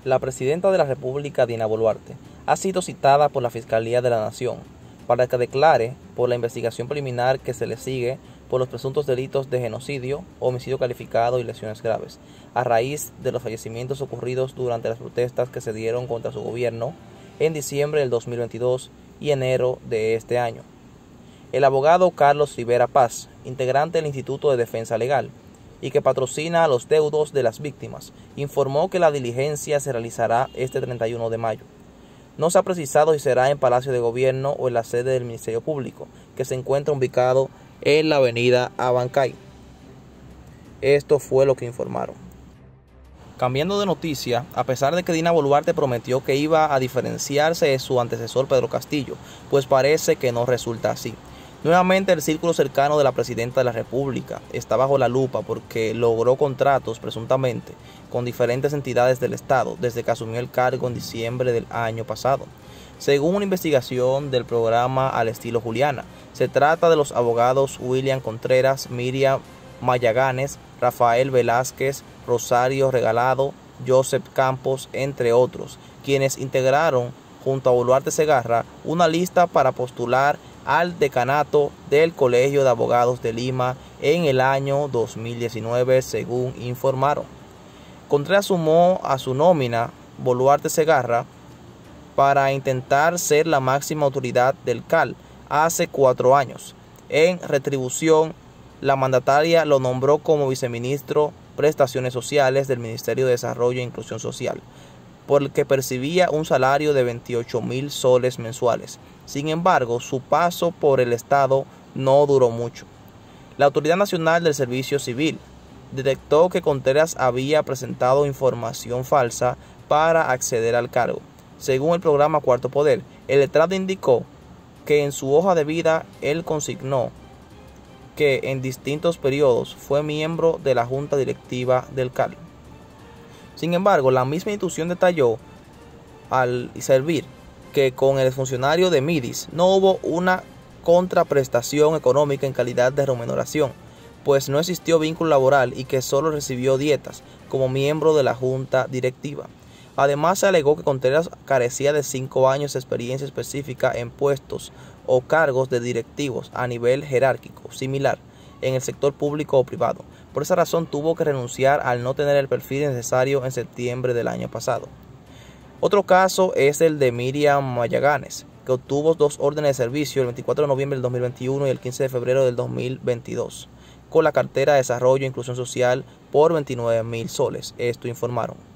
La presidenta de la República, Dina Boluarte, ha sido citada por la Fiscalía de la Nación para que declare por la investigación preliminar que se le sigue por los presuntos delitos de genocidio, homicidio calificado y lesiones graves, a raíz de los fallecimientos ocurridos durante las protestas que se dieron contra su gobierno en diciembre del 2022 y enero de este año. El abogado Carlos Rivera Paz, integrante del Instituto de Defensa Legal, y que patrocina a los deudos de las víctimas, informó que la diligencia se realizará este 31 de mayo. No se ha precisado si será en Palacio de Gobierno o en la sede del Ministerio Público, que se encuentra ubicado en la avenida Abancay. Esto fue lo que informaron. Cambiando de noticia, a pesar de que Dina Boluarte prometió que iba a diferenciarse de su antecesor Pedro Castillo, pues parece que no resulta así. Nuevamente el círculo cercano de la presidenta de la República está bajo la lupa porque logró contratos presuntamente con diferentes entidades del Estado desde que asumió el cargo en diciembre del año pasado. Según una investigación del programa Al Estilo Juliana, se trata de los abogados William Contreras, Miriam Mayaganes, Rafael Velázquez, Rosario Regalado, Joseph Campos, entre otros, quienes integraron junto a Boluarte Segarra una lista para postular al decanato del Colegio de Abogados de Lima en el año 2019, según informaron. Contreras sumó a su nómina Boluarte Segarra para intentar ser la máxima autoridad del CAL hace 4 años. En retribución, la mandataria lo nombró como viceministro Prestaciones Sociales del Ministerio de Desarrollo e Inclusión Social, por el que percibía un salario de 28,000 soles mensuales. Sin embargo, su paso por el Estado no duró mucho. La Autoridad Nacional del Servicio Civil detectó que Contreras había presentado información falsa para acceder al cargo. Según el programa Cuarto Poder, el letrado indicó que en su hoja de vida él consignó que en distintos periodos fue miembro de la Junta Directiva del CAL. Sin embargo, la misma institución detalló al servir que con el funcionario de Midis no hubo una contraprestación económica en calidad de remuneración, pues no existió vínculo laboral y que solo recibió dietas como miembro de la Junta Directiva. Además, se alegó que Contreras carecía de 5 años de experiencia específica en puestos o cargos de directivos a nivel jerárquico similar en el sector público o privado. Por esa razón tuvo que renunciar al no tener el perfil necesario en septiembre del año pasado. Otro caso es el de Miriam Mayaganes, que obtuvo 2 órdenes de servicio el 24 de noviembre del 2021 y el 15 de febrero del 2022, con la cartera de Desarrollo e Inclusión Social por 29,000 soles. Esto informaron.